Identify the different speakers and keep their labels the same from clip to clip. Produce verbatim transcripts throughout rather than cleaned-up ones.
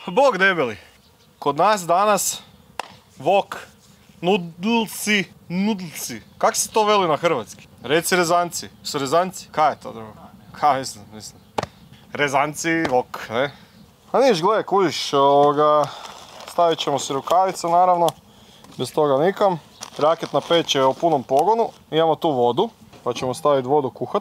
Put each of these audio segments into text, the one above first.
Speaker 1: Bog debeli. Kod nas danas wok, nudlci, nudlci. Kak se to veli na hrvatski? Reci rezanci. Su rezanci? Kaj je to drugo? Kaj mislim, mislim. Rezanci, wok, ne? A niš, gledaj, kužiš, ovoga, stavit ćemo si rukavice naravno, bez toga nikam. Raketna peć je u punom pogonu, imamo tu vodu, pa ćemo staviti vodu kuhat.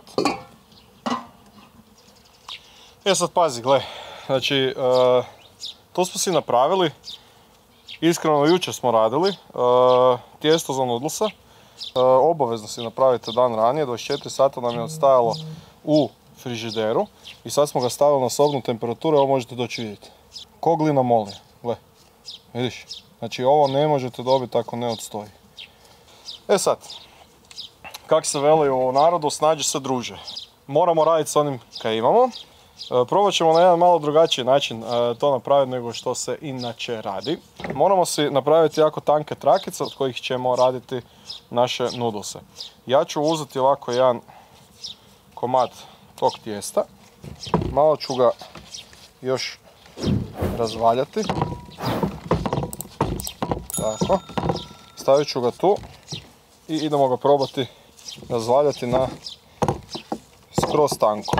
Speaker 1: E sad pazi, gle, znači, uh, to smo si napravili, iskreno jučer smo radili, uh, tijesto za nudlsa, uh, obavezno si napravite dan ranije, dvadeset četiri sata nam je odstajalo u frižideru i sad smo ga stavili na sobnu temperaturu, ovo možete doći vidjeti. Ko glina moli, gle, vidiš, znači ovo ne možete dobiti ako ne odstoji. E sad, kak se veli u narodu, snađi se druže. Moramo raditi s onim kaj imamo. Probat ćemo na jedan malo drugačiji način to napraviti nego što se inače radi. Moramo si napraviti jako tanke trakice od kojih ćemo raditi naše nudlse. Ja ću uzeti ovako jedan komad tog tijesta. Malo ću ga još razvaljati. Tako. Stavit ću ga tu i idemo ga probati razvaljati na skroz tanko.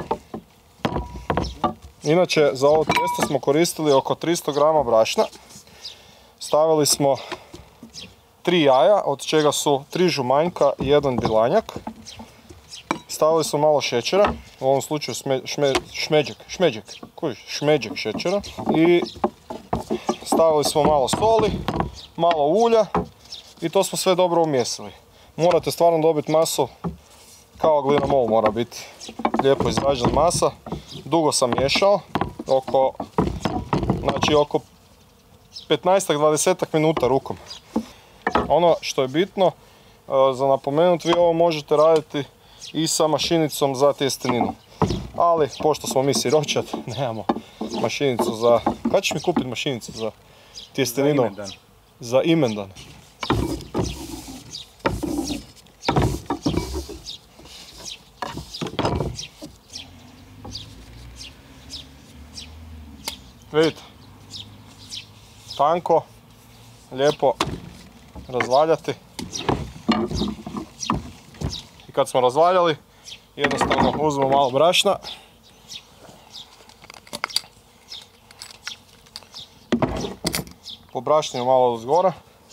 Speaker 1: Inače, za ovo tijesto smo koristili oko tristo grama brašna. Stavili smo tri jaja, od čega su tri žumanjka i jedan dilanjak. Stavili smo malo šećera, u ovom slučaju sme, šme, šmeđek, šmeđek, kojiš, šmeđek šećera. I stavili smo malo soli, malo ulja i to smo sve dobro umjesili. Morate stvarno dobiti masu kao glinamol mora biti. Lijepo izrađena masa. Dugo sam miješao, oko, znači oko petnaest do dvadeset minuta rukom. Ono što je bitno za napomenuti, vi ovo možete raditi i sa mašinicom za tjesteninu. Ali, pošto smo mi siročad, nemamo mašinicu za... Kad ćeš mi kupiti mašinicu za tjesteninu? Za imendan. Za imendan. Vidite, tanko, lijepo razvaljati. I kad smo razvaljali, jednostavno uzmemo malo brašna. Pobrašnimo malo od zgora.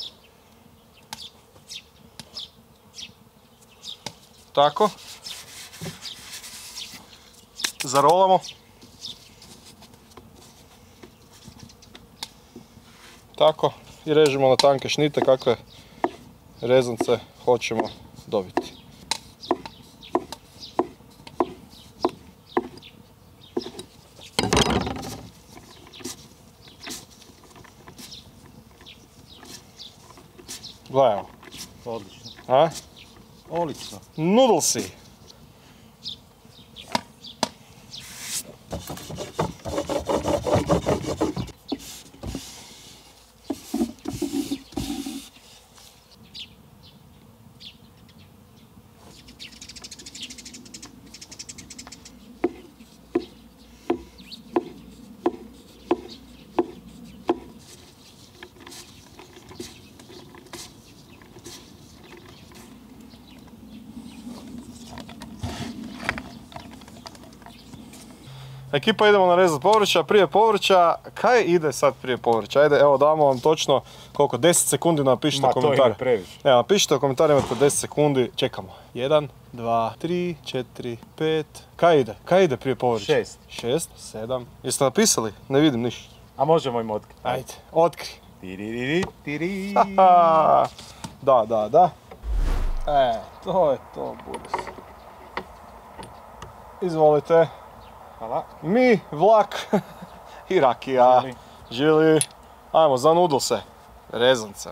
Speaker 1: Tako. Zarolamo. Tako, i režemo na tanke šnite kakve rezance hoćemo dobiti. Gledajmo.
Speaker 2: Odlično.
Speaker 1: A?
Speaker 2: Odlično.
Speaker 1: Nudlsi. Ekipa, idemo narezati povrća, prije povrća, kaj ide sad prije povrća? Ajde, evo damo vam točno koliko, deset sekundi napišite komentar. Ma to ide previše. Evo, napišite u komentarima, imate deset sekundi, čekamo. jedan, dva, tri, četiri, pet, kaj ide? Kaj ide prije povrća?
Speaker 2: šest.
Speaker 1: šest, sedam, jeste napisali? Ne vidim ništa.
Speaker 2: A možemo im otkriti.
Speaker 1: Ajde, otkri.
Speaker 2: Tiriri, tiri.
Speaker 1: Da, da, da. E, to je to, Boris. Izvolite.
Speaker 2: Hvala.
Speaker 1: Mi, vlak i rakija.
Speaker 2: Žili.
Speaker 1: Žili. Ajmo, za nudlse. Rezance.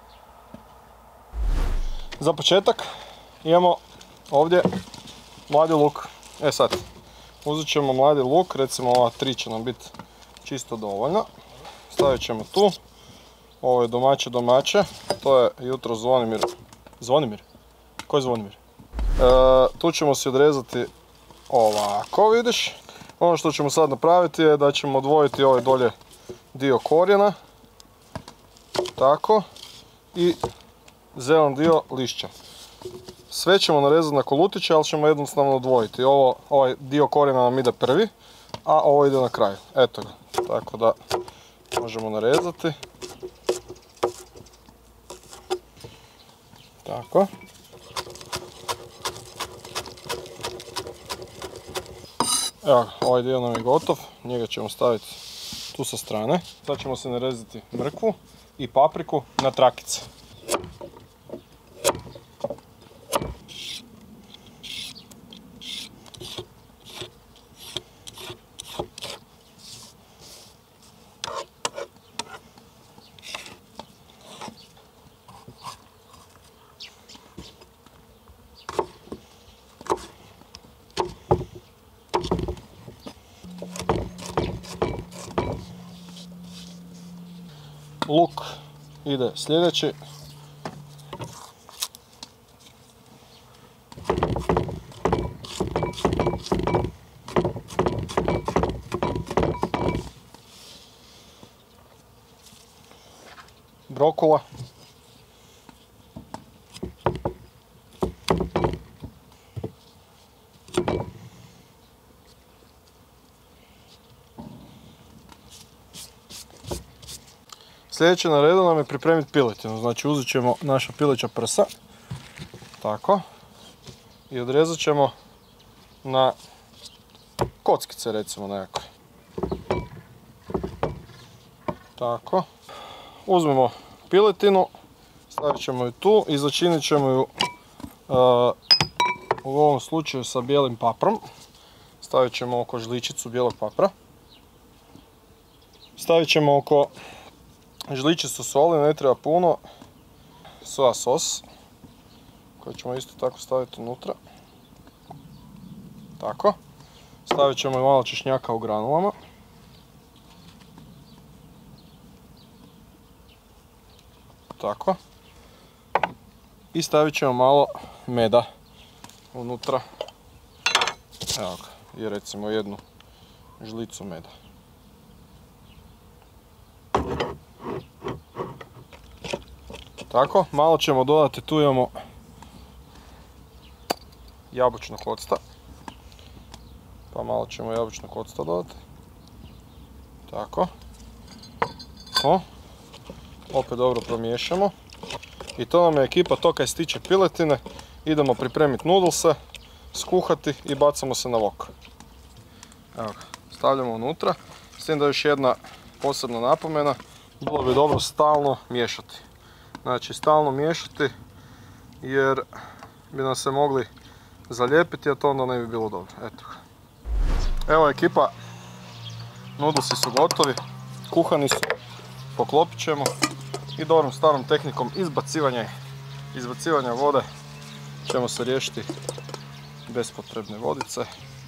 Speaker 1: Za početak imamo ovdje mladi luk. E sad, uzet ćemo mladi luk, recimo ova tri će nam biti čisto dovoljno. Stavit ćemo tu. Ovo je domaće domaće. To je jutro Zvonimir. Zvonimir? Ko je Zvonimir? E, tu ćemo si odrezati ovako, vidiš. Ono što ćemo sad napraviti je da ćemo odvojiti ovaj dolje dio korijena, tako, i zelen dio lišća. Sve ćemo narezati na kolutiće, ali ćemo jednostavno odvojiti. Ovo, ovaj dio korijena nam ide prvi, a ovo ide na kraju. Eto ga, tako da možemo narezati. Tako. Evo, ovaj dio nam je gotov, njega ćemo staviti tu sa strane. Sad ćemo se narezati mrkvu i papriku na trakice. Luk ide sljedeći. Brokula. Sljedeće na redu nam je pripremiti piletinu, znači uzet ćemo naša pileća prsa, tako, i odrezat ćemo na kockice recimo nekakve. Tako, uzmemo piletinu, stavit ćemo ju tu i začinit ćemo ju uh, u ovom slučaju sa bijelim paprom. Stavit ćemo oko žličicu bijelog papra. Stavit ćemo oko žličicu soli, ne treba puno, soja sos koji ćemo isto tako staviti unutra. Tako. Stavit ćemo i malo češnjaka u granulama. Tako. I stavit ćemo malo meda unutra. Evo ga, i recimo jednu žlicu meda. Tako, malo ćemo dodati, tu imamo jabučnog octa. Pa malo ćemo jabučnog octa dodati. Tako. O. Opet dobro promiješamo. I to nam je ekipa to kaj se tiče piletine. Idemo pripremiti nudlse, skuhati i bacamo se na wok. Evo ga, stavljamo unutra. S tim da još jedna posebna napomena, bilo bi dobro stalno miješati. Znači stalno miješati jer bi nam se mogli zalijepiti, a to onda ne bi bilo dobro. Eto. Evo ekipa, nudlsi su gotovi, kuhani su, poklopit ćemo i dobrom starom tehnikom izbacivanja, izbacivanja vode ćemo se riješiti bespotrebne vodice.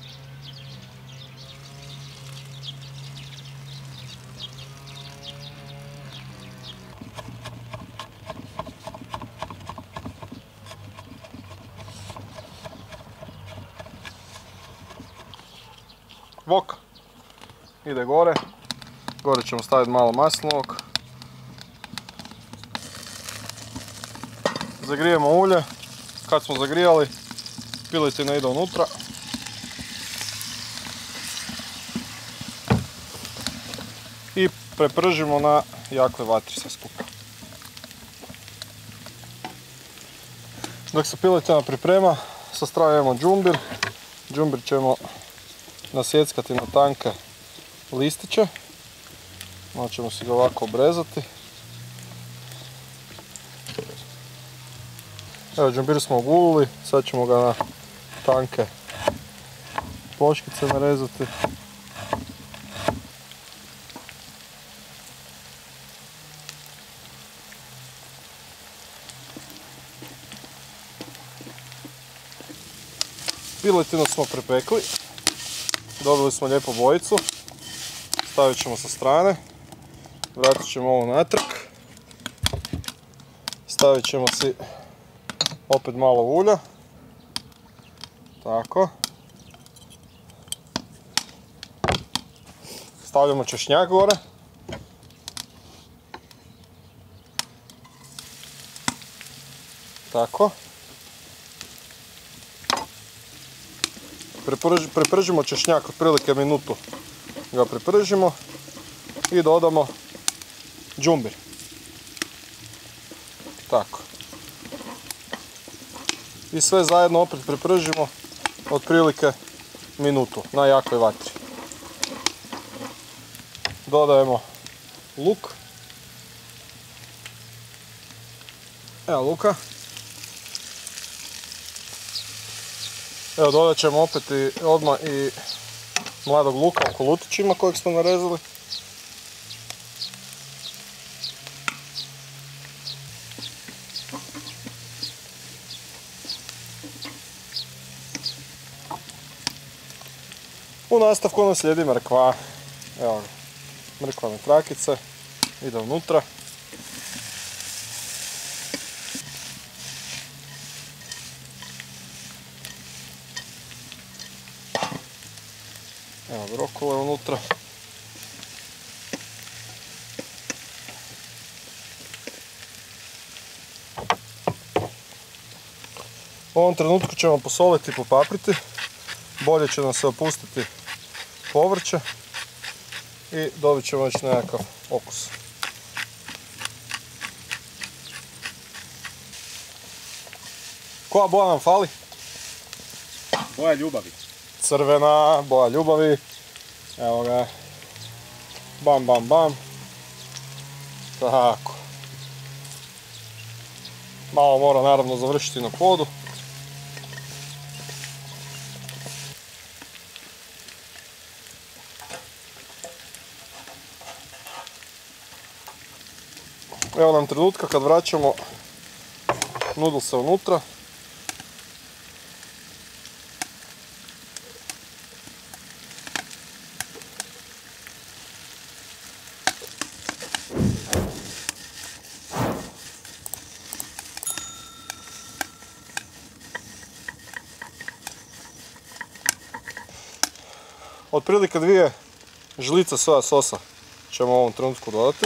Speaker 1: Wok ide gore, gore ćemo staviti malo maslinovog, zagrijemo ulje, kad smo zagrijali piletina ide unutra i prepržimo na jakoj vatri sve skupa. Dok se piletina priprema, sa strane imamo džumbir, džumbir ćemo nasjeckati na tanke listiće. Malo ćemo si ga ovako obrezati. Evo, džumbir smo ogulili, sad ćemo ga na tanke ploškice narezati. Piletinu smo prepekli. Dobili smo lijepu bojicu, stavit ćemo sa strane, vratit ćemo ovo natrag, stavit ćemo si opet malo ulja, tako, stavljamo češnjak gore, Tako. Preprž, prepržimo češnjak otprilike minutu. Ga prepržimo i dodamo džumbir. Tako. I sve zajedno opet prepržimo otprilike minutu na jakoj vatri. Dodajemo luk. Evo luka. Evo dodat ćemo opet i odmah i mladog luka u kolutićima kojeg smo narezali. U nastavku nam slijedi mrkva. Evo ga, mrkvane trakice ide unutra. Evo brokole unutra. U ovom trenutku ćemo posoliti i popapriti. Bolje će nam se opustiti povrće i dobit ćemo već nekakav okus. Koja boja nam fali?
Speaker 2: Boja ljubavi.
Speaker 1: Crvena boja ljubavi. Evo ga. Bam, bam, bam. Tako. Malo mora naravno završiti na podu. Evo nam trenutka kad vraćamo nudlse unutra. Otprilike dvije žlice soja sosa ćemo u ovom trenutku dodati.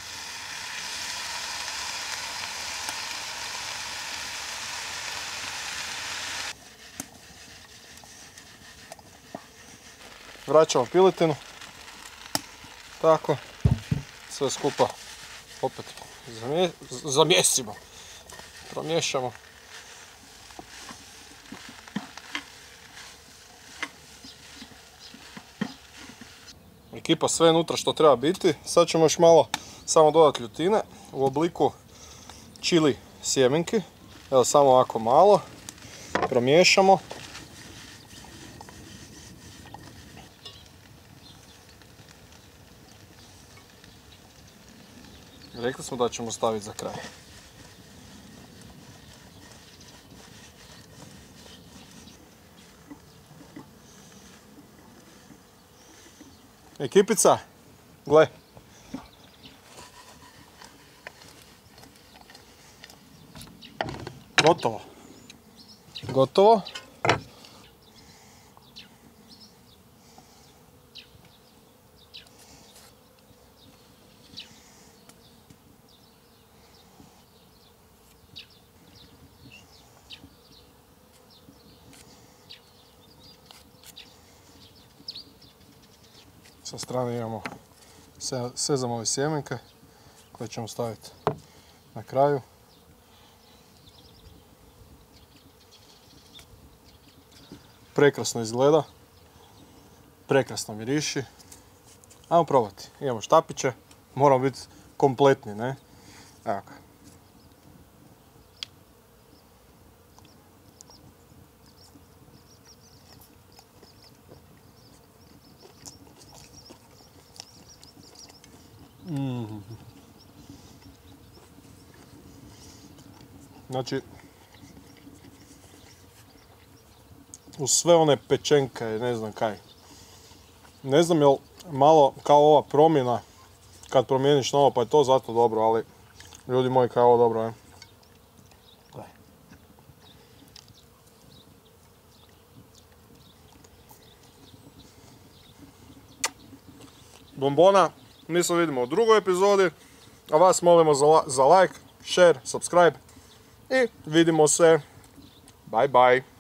Speaker 1: Vraćamo piletinu. Tako. Sve skupa opet zamjesimo. Promiješamo. Ekipa sve unutra što treba biti. Sad ćemo još malo samo dodati ljutine u obliku čili sjemenki. Evo samo ovako malo. Promiješamo. Rekli smo da ćemo staviti za kraj. Ekipica, gle. Gotovo. Gotovo. Sa strane imamo sezamove sjemenke koje ćemo staviti na kraju. Prekrasno izgleda, prekrasno miriši. Ajmo probati. Imamo štapiće, moramo biti kompletni, ne? Evo ga. Mm. Znači, uz sve one pečenke, ne znam kaj. Ne znam jel malo kao ova promjena, kad promijeniš na ovo pa je to zato dobro, ali ljudi moji kao ovo dobro, ne? Bombona, mi se vidimo u drugoj epizodi, a vas molimo za, za like, share, subscribe i vidimo se. Bye bye.